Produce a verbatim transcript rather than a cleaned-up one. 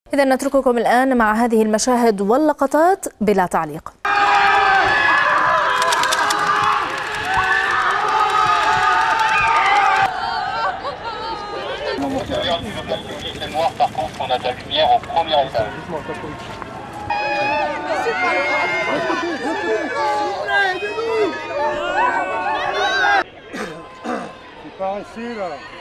إذا نترككم الآن مع هذه المشاهد واللقطات بلا تعليق. C'est pas ici là.